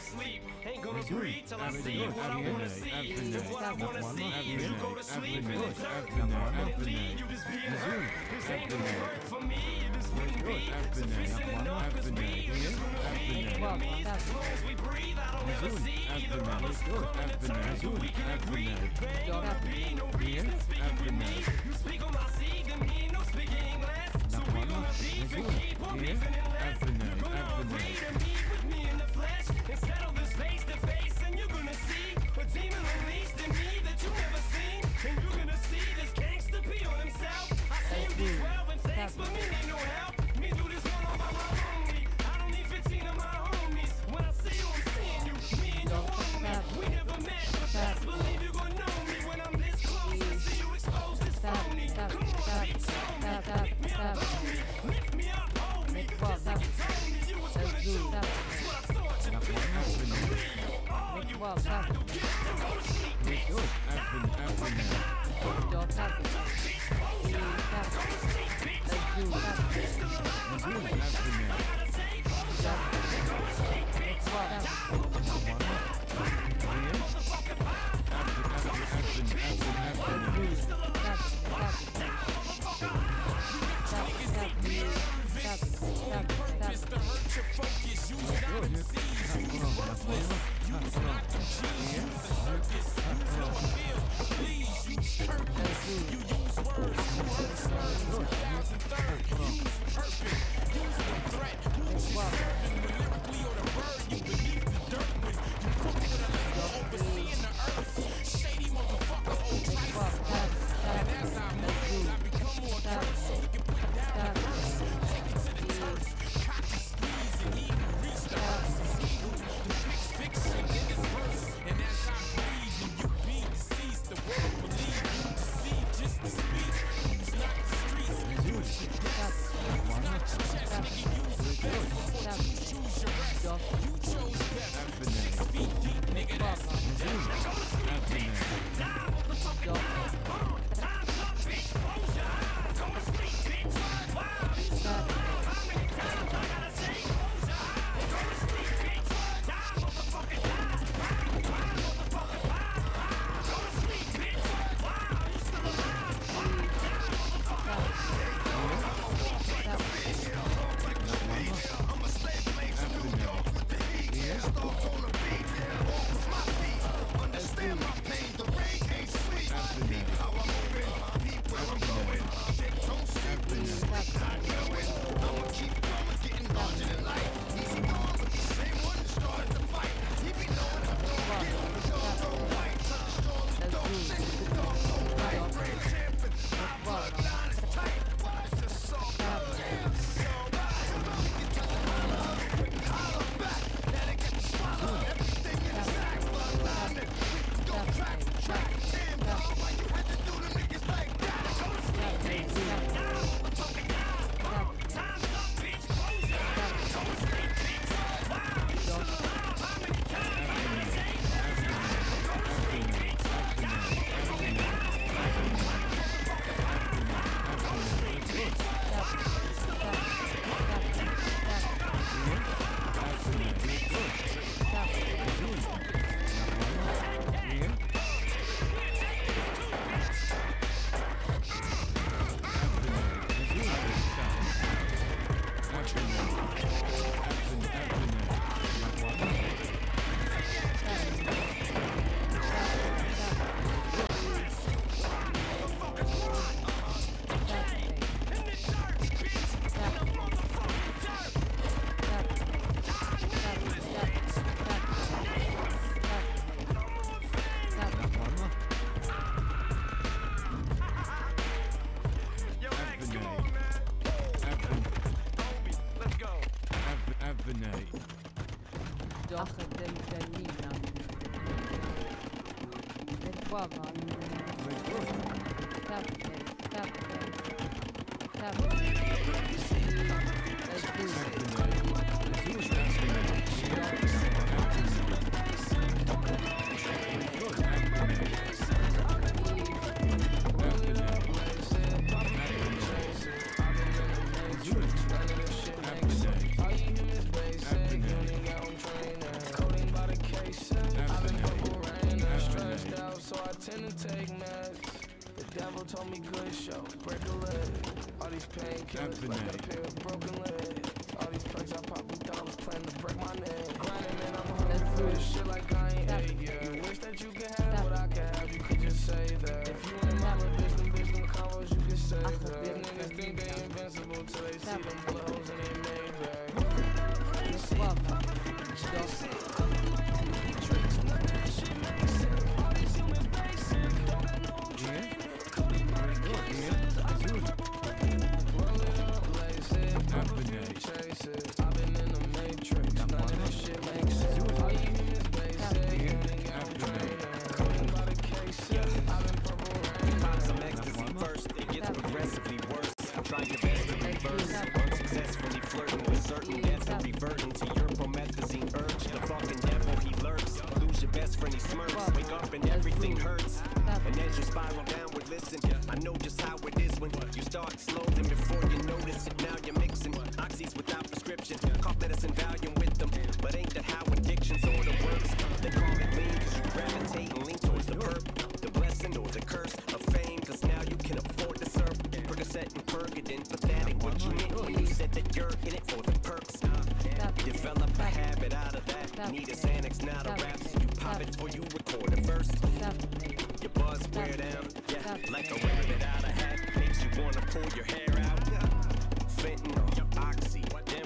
sleep. Ain't gonna breathe till I see what I wanna see. And what I wanna see is you go to sleep in the dirt. When it lead, you just be hurt. This ain't gonna work for me. This wouldn't be sufficient enough, cause we just gonna be enemies. As long as we breathe, I don't ever see either of us coming to terms so we can agree. There ain't gonna be no reason speaking with me. You speak on my seed, then me no speaking English. So we gonna beef and keep on beefing unless you're gonna agree to meet with me in the flesh and settle this face to face, and you're gonna see a demon unleashed in me that you never seen, and you're gonna see this gangster pee on himself. I see him do 12 and thanks, but me need no help. Me do this one all by my lonely. I don't need 15 of my homies. When I see you, I'm seeing you. Me and your homie, we never met, but best believe you gon' know me when I'm this close to see you expose this phony. Come on, bitch, show me. Pick me up, hold me. Lift me up, hold me. Just like you told me you was gonna do. That's what I thought you'd be. Oh, you tired, you get to go to sleep, bitch. Down on the fucking line. Go to sleep, bitch. Bitch, still alive. I ain't shot. I gotta say, go to sleep, bitch. Down on the fucking line. Motherfucking line. Go to sleep, bitch. Bitch, still alive. Down on the fucking line. You can see me nervous. On purpose to hurt your focus. Use not disease. Use worthless. Use not to cheese. Use the circus. Use no appeal. Please use purpose. You use words. You hurt slurs. 2003. Use perfect. Use the threat. Who's you serving? When lyrically or the bird, you beneath the dirt. When you cook with a label overseeing the earth. Shady motherfucker, old Tyson. And as I move, I become more curse so we can put down the curse. Take it to the turf. Cocky squeeze and even reach the earth. It's evil. The fix fiction in this verse. And as I breathe and you be deceased, the world believe you deceive just to speak. Use not the streets. Use the best. Use not your chest, nigga. Use the best before you choose your rest. You chose death. 6 feet deep, nigga. That's death. Go to sleep, bitch. Die with the fucking eyes. Time's up, bitch. Close your eyes. Go to sleep, bitch. Wow, you stop. How many times I gotta say close your eyes? Go to sleep, bitch. Die with the fucking eyes. Wow, motherfucking wow. Go to sleep, bitch. Wow, you still alive. Die, motherfucker. I'm a slave slave to New York with the heat. Stars on the beat. Walk my feet. Understand my pain. The rain ain't sweet. Peep how I'm moving. Peep where I'm going. Shit, don't sleep when you not going. I'ma keep going, getting larger than life. He's gone, but the same one that started the fight. He be knowing I'm gonna get the dog don't white. Touch the straws and don't sing. The dog don't right. Brain champion. My bloodline is tight. It's just so bad. So bad. You tell them I love. Holler back. Let it get to swallow. Everything in the sack. Bloodline it. We gon' track. Damn dog. Why you had to do the niggas like that? Go to sleep, bitch. Down on the fucking line. Time's up, bitch. Close your eyes. Go to sleep, bitch. Wow, you still alive. How many times I gotta say close your eyes? Go to sleep, bitch. Down on the fucking line. Motherfucking line. Go to sleep, bitch. You still alive. Down on the fucking line. Go to sleep, bitch. All you humans basic, you only got one trainer. Coding by Mama told me good show, break a leg. All these painkillers like a pair of broken legs. All these perks I pop with dollars, plan to break my neck. Grinding and I'm hungry for this shit like I ain't ate yet. You wish that you could have what I can have, you could just say that. If you ain't my little bitch, them combos, you can say that. These niggas think they invincible till they see them bullet holes in their Maybach. You see, Papa feel chase it. Tricks, none of that shit makes sense. All these humans basic, don't got no training. Cody body cases, I do roll it up, lace it. Papa feel chase it. I've been in the matrix, none of that shit makes sense. All you humans basic, you ain't got no training. Cody body cases, I've been purple rain. Pop some ecstasy first, it gets progressively worse. Try your best to reverse, unsuccessfully flirting with certain deaths and reverting to your promethazine urge. The fucking devil, he lurks. Lose your best friend, he smirks. Wake up and everything hurts. And as you spiral downward, listen, I know just how it is when you start slow, then before you notice it, now you're mixing oxys without prescription. Cough medicine, Valium with them, but ain't that how addiction sort of works? They call it lean, cause you gravitate and lean towards the perp, the blessing or the curse of fame, cause now you can afford to serve. Percocet and Percodan, but that ain't what you meant when you said that you're in it for the perks. Develop a habit out of that. Need a Xanax, not a rap, so you pop it before you record it first. Your buzz wear down, yeah, like a rabbit out of hat. Makes you wanna pull your hair out. Fentanyl, Oxy,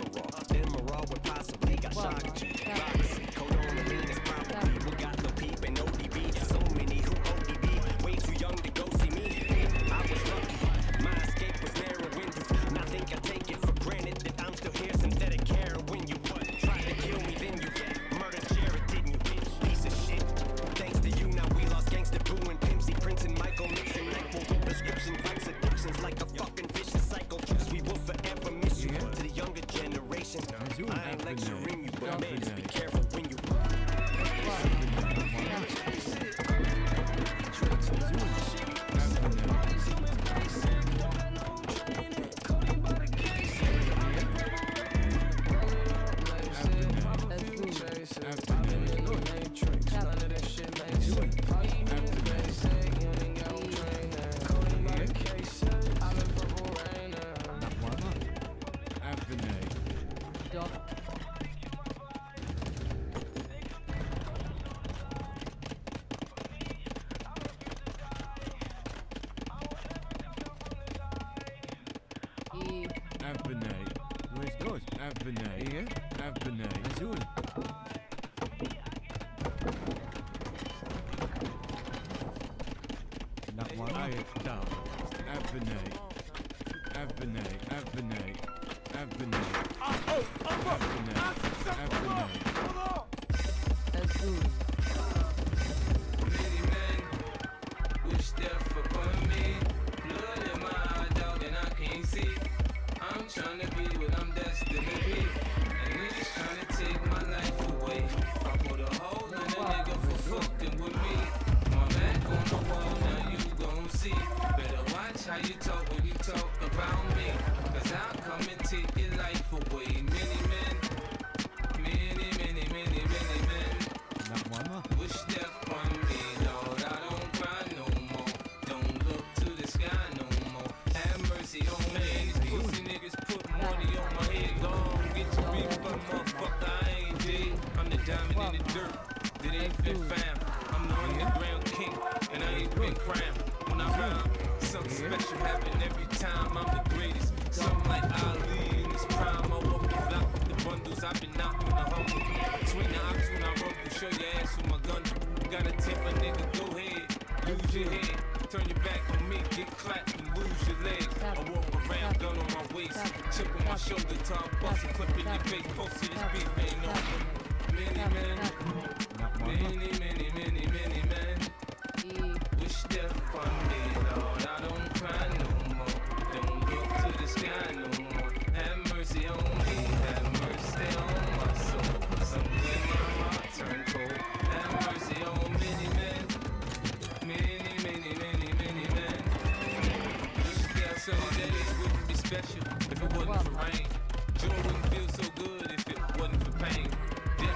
Demerol, when possibly got shocked you. Roxy, Codolamine is probably what got the peep and ODB. So many who ODB, way too young to go see me. I was lucky, my escape was heroin. And I think I take it for granted that I'm still here, synthetic heroin. You tried to kill me, then you murdered Jared, didn't you? Piece of shit. Thanks to you, now we lost Gangsta Boo and Pimsy, Prince and Michael Nixon. Nyquil, prescription, vice addictions like a fucking vicious cycle. We will forever miss you. To the younger generation, I ain't lecturing you, but man, just be careful when you. If it wasn't for rain, joy wouldn't feel so good if it wasn't for pain.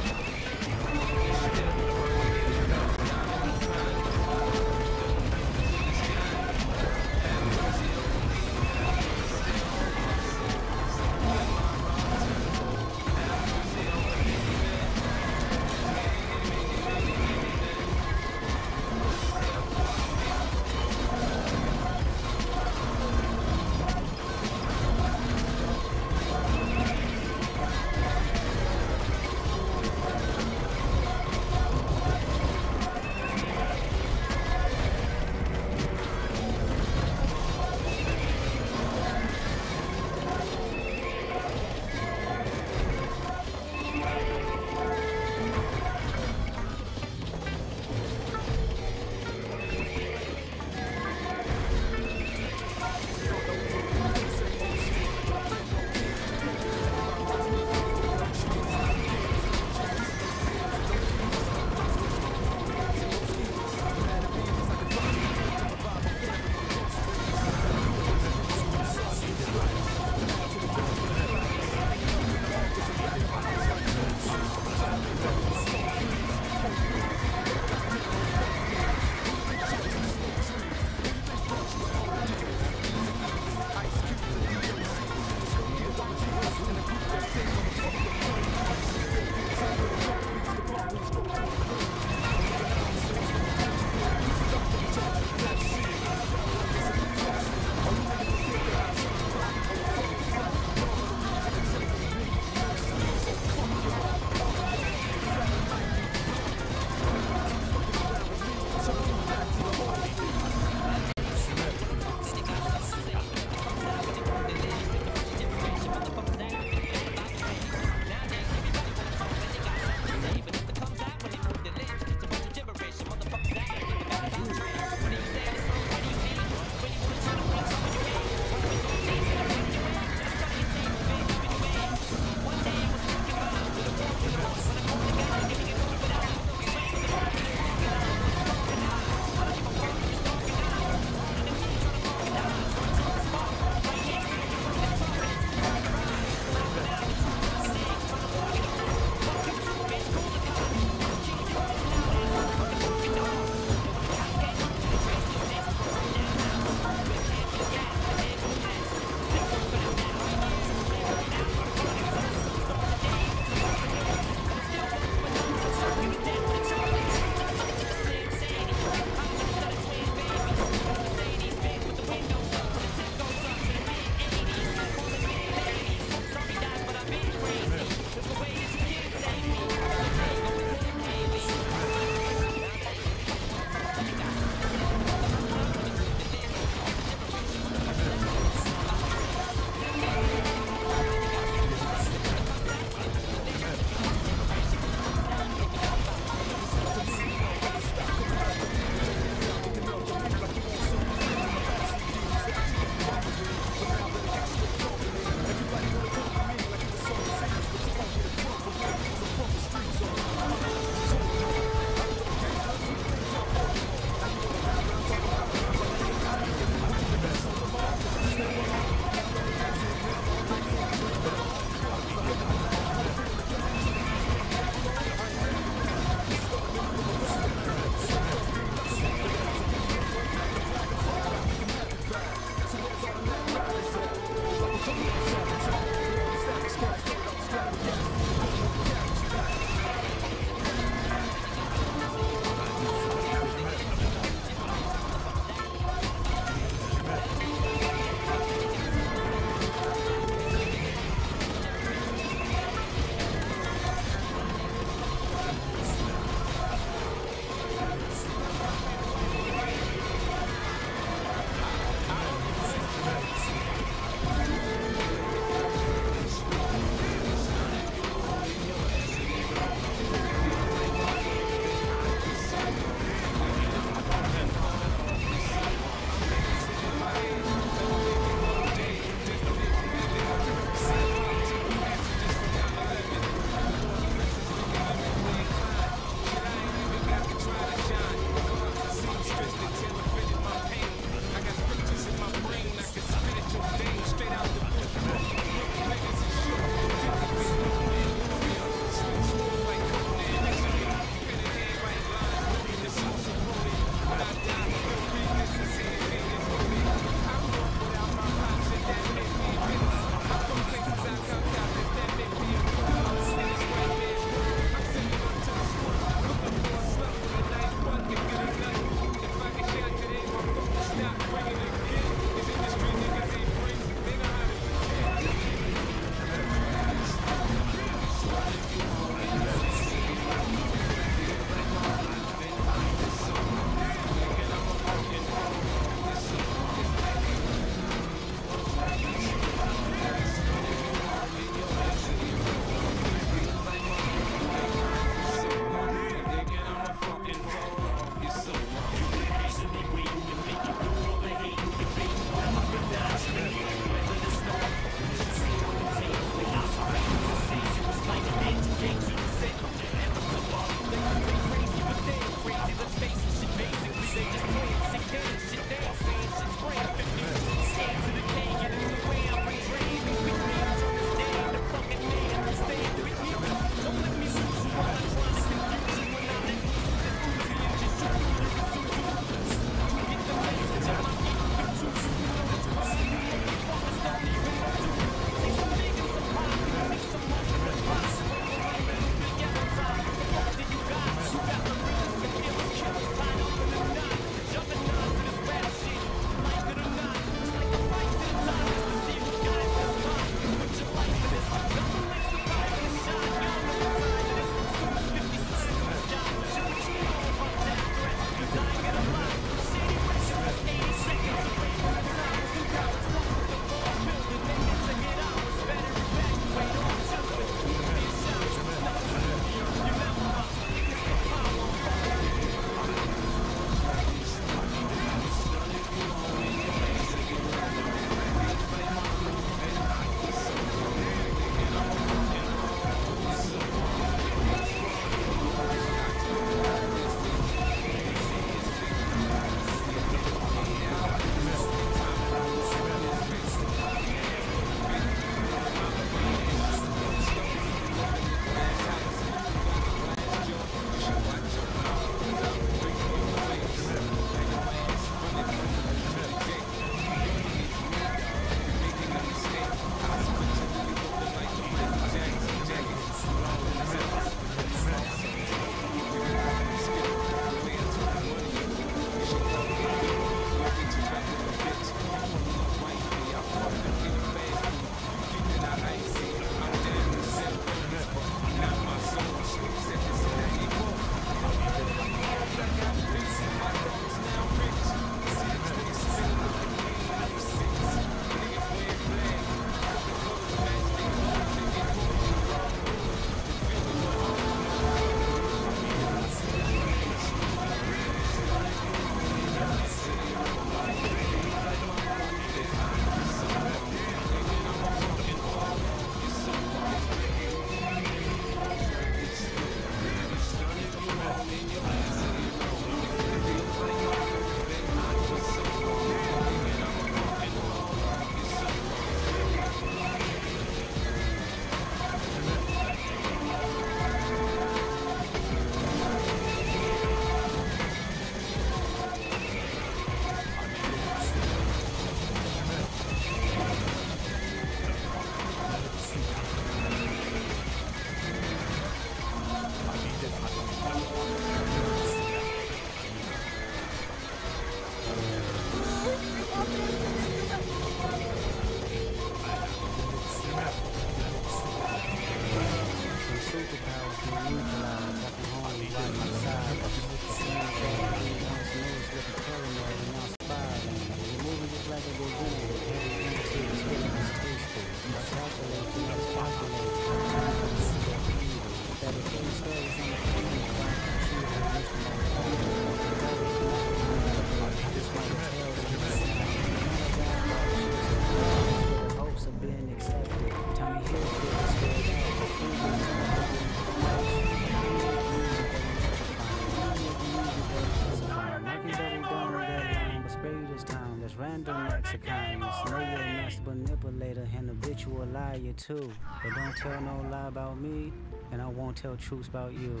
manipulator and habitual liar too. But don't tell no lie about me, and I won't tell truths about you.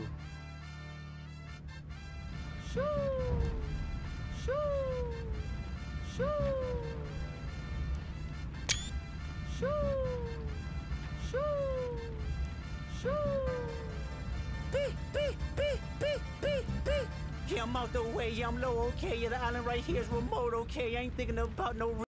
Shoo, shoo, shoo, shoo, shoo, shoo. Beep, beep, beep, beep, beep, beep. Yeah, I'm out the way, yeah, I'm low, okay. Yeah, the island right here is remote, okay. I ain't thinking about no